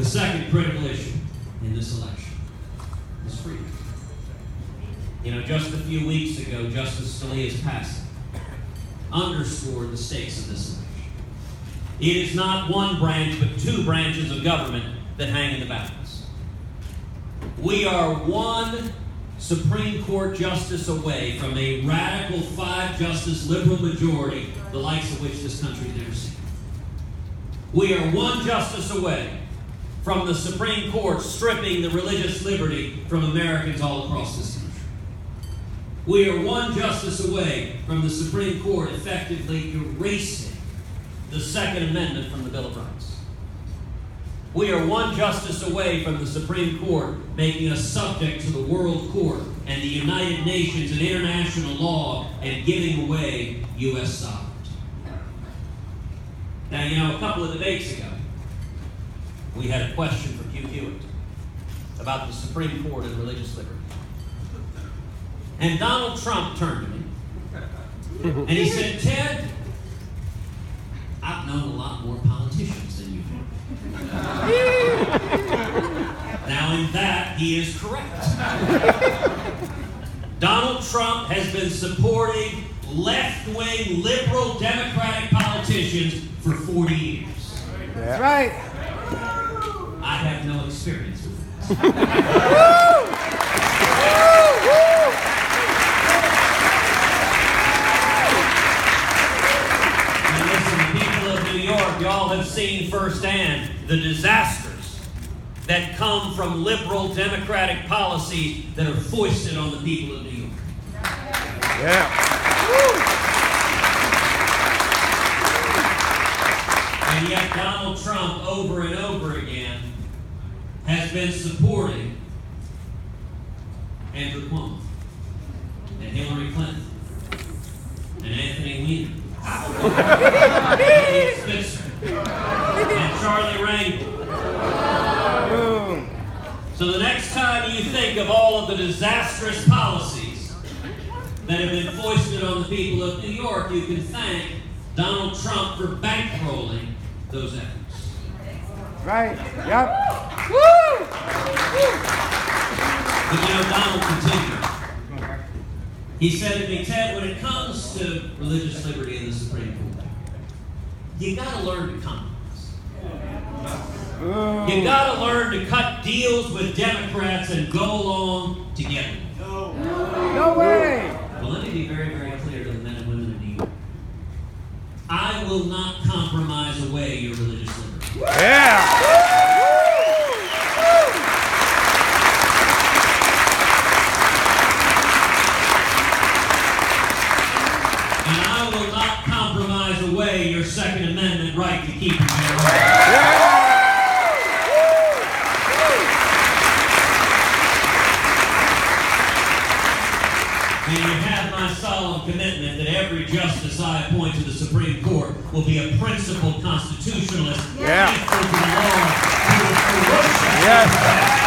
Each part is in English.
second critical issue in this election is freedom. You know, just a few weeks ago, Justice Scalia's passing underscored the stakes of this election. It is not one branch, but two branches of government that hang in the balance. We are one Supreme Court justice away from a radical 5-justice liberal majority, the likes of which this country has never seen. We are one justice away from the Supreme Court stripping the religious liberty from Americans all across this country. We are one justice away from the Supreme Court effectively erasing the Second Amendment from the Bill of Rights. We are one justice away from the Supreme Court making us subject to the World Court and the United Nations and international law and giving away U.S. sovereignty. Now, you know, a couple of debates ago, we had a question for Hugh Hewitt about the Supreme Court and religious liberty. And Donald Trump turned to me, and he said, "Ted, I've known a lot more politicians than you have." Now, in that, he is correct. Donald Trump has been supporting left-wing, liberal, Democratic politicians for 40 years. That's right. I have no experience with that. Y'all have seen firsthand the disasters that come from liberal Democratic policies that are foisted on the people of New York. Yeah. And yet Donald Trump, over and over again, has been supporting Andrew Cuomo and Hillary Clinton and Anthony Weiner. And Charlie Rangel. So the next time you think of all of the disastrous policies that have been foisted on the people of New York, you can thank Donald Trump for bankrolling those efforts. Right. Yep. But you know, Donald continued. He said to me, "Ted, when it comes to religious liberty in the Supreme Court, you got to learn to compromise. You got to learn to cut deals with Democrats and go along together." No way. Well, let me be very, very clear to the men and women of New York. I will not compromise away your religious liberty. Yeah. And I will not compromise away your Second Amendment right to keep and bear arms. Yeah. And you have my solemn commitment that every justice I appoint to the Supreme Court will be a principled constitutionalist, Yeah. faithful to the law, who will ferociously Yes.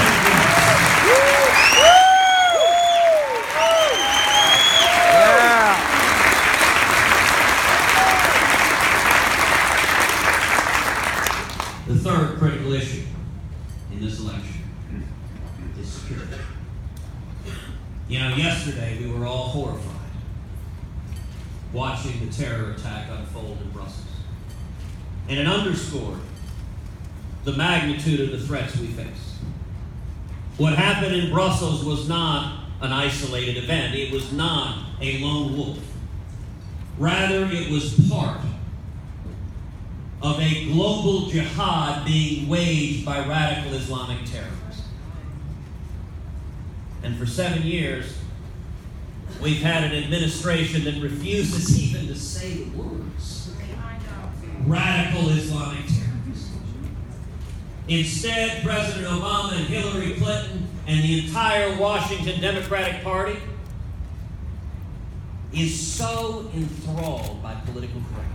The third critical issue in this election is security. You know, yesterday we were all horrified watching the terror attack unfold in Brussels. And it underscored the magnitude of the threats we face. What happened in Brussels was not an isolated event. It was not a lone wolf. Rather, it was part of a global jihad being waged by radical Islamic terrorists. And for 7 years, we've had an administration that refuses even to say the words. Radical Islamic terrorists. Instead, President Obama and Hillary Clinton and the entire Washington Democratic Party is so enthralled by political correctness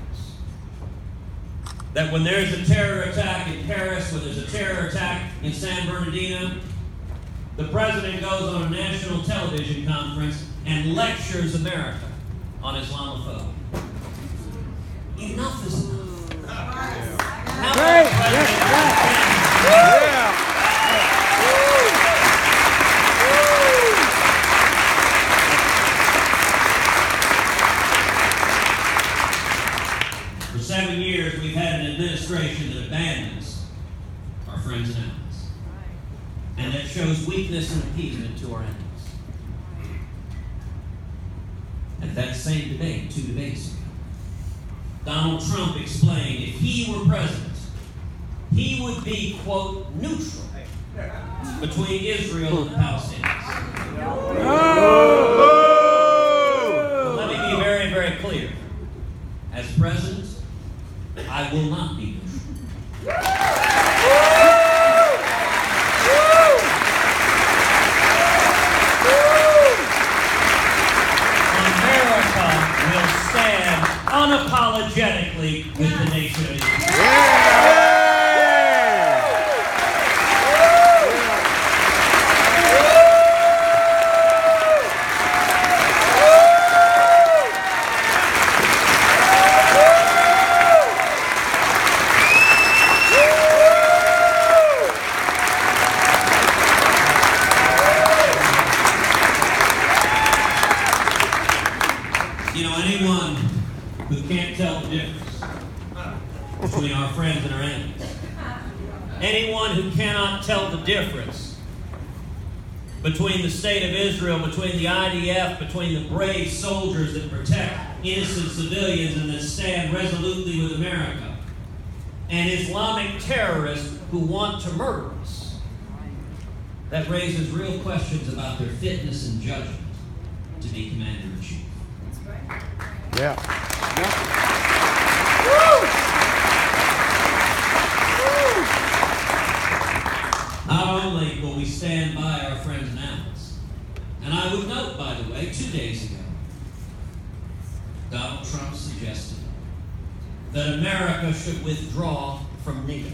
that when there's a terror attack in Paris, when there's a terror attack in San Bernardino, the president goes on a national television conference and lectures America on Islamophobia. Enough is enough. How about President friends and allies, and that shows weakness and appeasement to our enemies. At that same debate, 2 debates ago, Donald Trump explained if he were president, he would be, quote, neutral between Israel and the Palestinians. Well, let me be very, very clear. As president, I will not be neutral. America will stand unapologetically with the nation of Israel. You know, anyone who can't tell the difference between our friends and our enemies, anyone who cannot tell the difference between the state of Israel, between the IDF, between the brave soldiers that protect innocent civilians and that stand resolutely with America, and Islamic terrorists who want to murder us, that raises real questions about their fitness and judgment to be commander-in-chief. Yeah. Not only will we stand by our friends and allies, and I would note, by the way, 2 days ago, Donald Trump suggested that America should withdraw from NATO.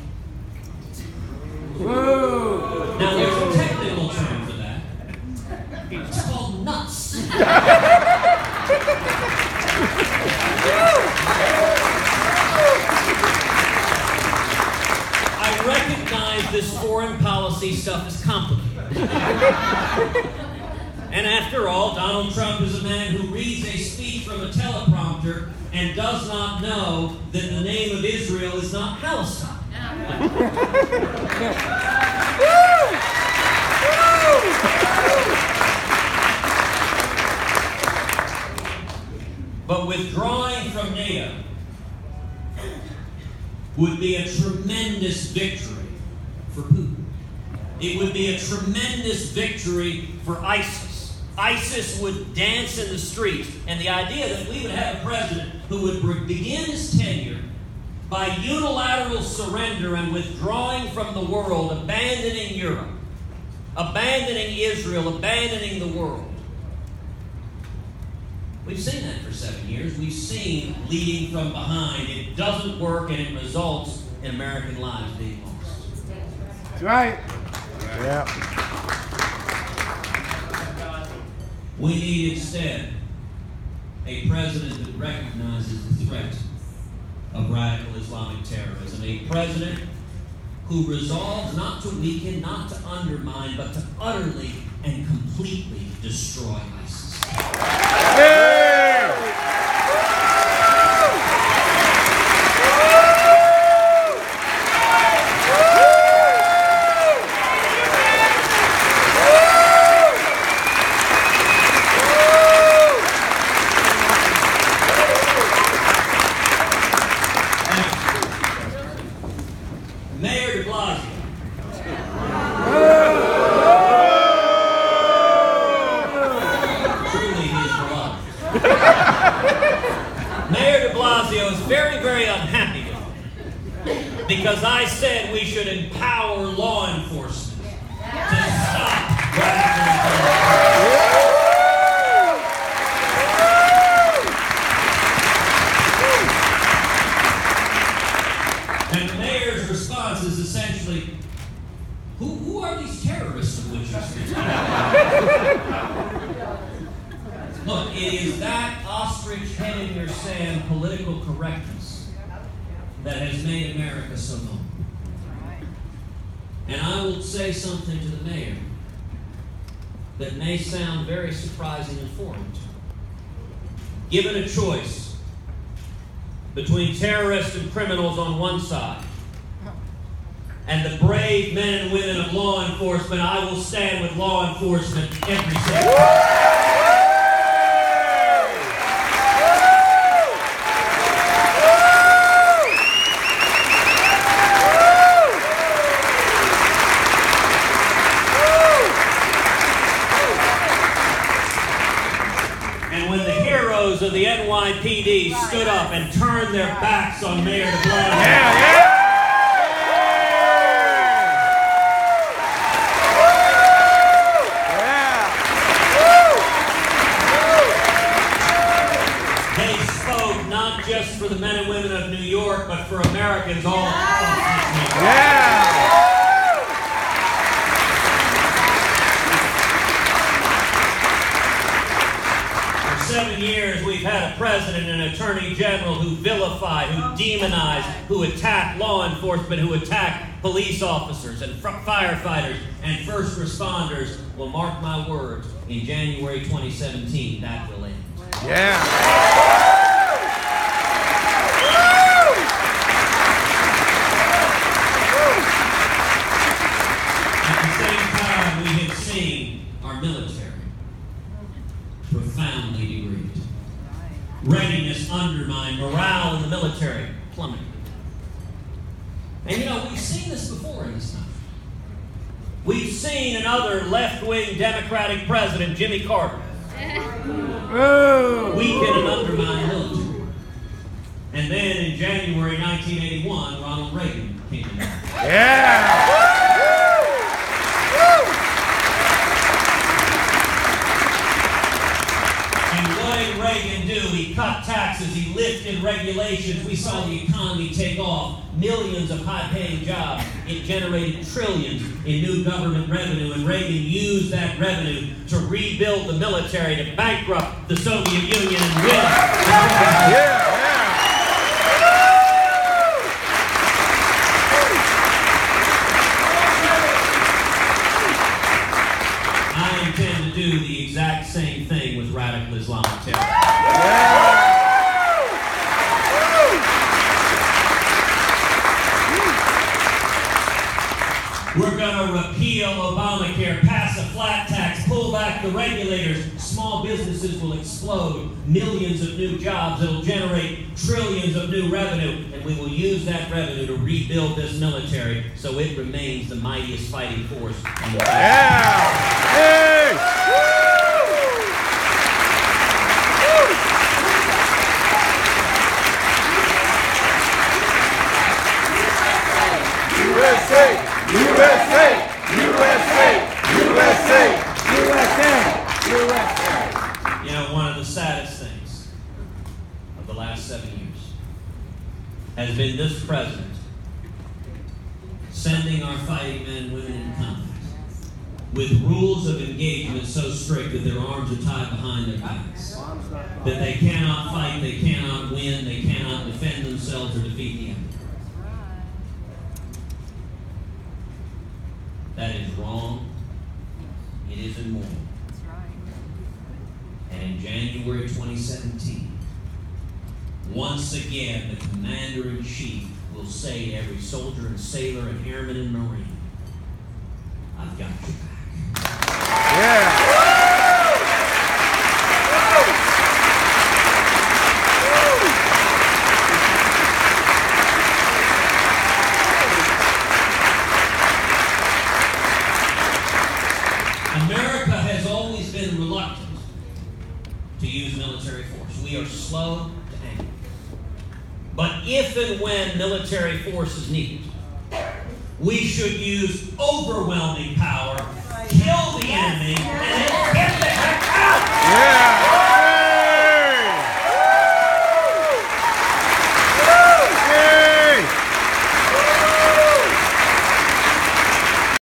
Whoa. Now, there's a technical term for that. It's called nuts. I recognize this foreign policy stuff is complicated. And after all, Donald Trump is a man who reads a speech from a teleprompter and does not know that the name of Israel is not Palestine. But withdrawing from NATO would be a tremendous victory for Putin. It would be a tremendous victory for ISIS. ISIS would dance in the streets. And the idea that we would have a president who would begin his tenure by unilateral surrender and withdrawing from the world, abandoning Europe, abandoning Israel, abandoning the world. We've seen that for 7 years. We've seen leading from behind. It doesn't work, and it results in American lives being lost. That's right. Yeah. We need instead a president that recognizes the threat of radical Islamic terrorism. A president who resolves not to weaken, not to undermine, but to utterly and completely destroy ISIS. Mayor de Blasio. Truly, he is beloved. Mayor de Blasio is very, very unhappy with me because I said we should empower law enforcement to stop radical. And the mayor's response is essentially, who are these terrorists of which you're speaking? Look, it is that ostrich head in your sand political correctness that has made America so vulnerable. And I will say something to the mayor that may sound very surprising and foreign to him. Given a choice between terrorists and criminals on one side and the brave men and women of law enforcement. I will stand with law enforcement every single time. And when the heroes of the NYPD stood up and turned their backs on Mayor de Blasio, not just for the men and women of New York, but for Americans all across this nation. For 7 years, we've had a president and attorney general who vilify, who demonize, who attack law enforcement, who attack police officers and firefighters and first responders. Well, mark my words, in January 2017, that will end. We have seen our military profoundly degraded. Readiness undermined, morale in the military plummeted. And you know, we've seen this before in this country. We've seen another left-wing Democratic president, Jimmy Carter, weaken and undermine the military. And then in January 1981, Ronald Reagan came in. Reagan do? He cut taxes, he lifted regulations, we saw the economy take off, millions of high-paying jobs, it generated trillions in new government revenue, and Reagan used that revenue to rebuild the military, to bankrupt the Soviet Union and win. I intend to do the exact same thing with radical Islamic terror. We're going to repeal Obamacare, pass a flat tax, pull back the regulators. Small businesses will explode. Millions of new jobs. It'll generate trillions of new revenue. And we will use that revenue to rebuild this military so it remains the mightiest fighting force in the USA! USA! USA! USA! USA! USA! You know, one of the saddest things of the last 7 years has been this president sending our fighting men and women in conflict with rules of engagement so strict that their arms are tied behind their backs, that they cannot fight, they cannot win, they cannot defend themselves or defeat the enemy. That is wrong. It is immoral. And in January 2017, once again, the commander-in-chief will say to every soldier and sailor and airman and marine, I've got your back. America has always been reluctant to use military force. We are slow to anger. But if and when military force is needed, we should use overwhelming power, kill the enemy, and then get the heck out!